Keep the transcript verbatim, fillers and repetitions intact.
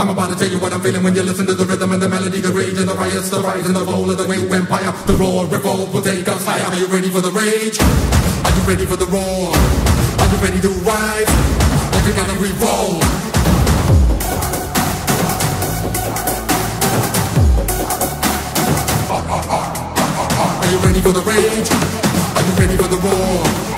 I'm about to tell you what I'm feeling when you listen to the rhythm and the melody, the rage and the riots, the rise and the roll of the wave empire. The roar, revolt will take us higher. Are you ready for the rage? Are you ready for the roar? Are you ready to rise? Are you gonna revolt? Are you ready for the rage? Are you ready for the roar?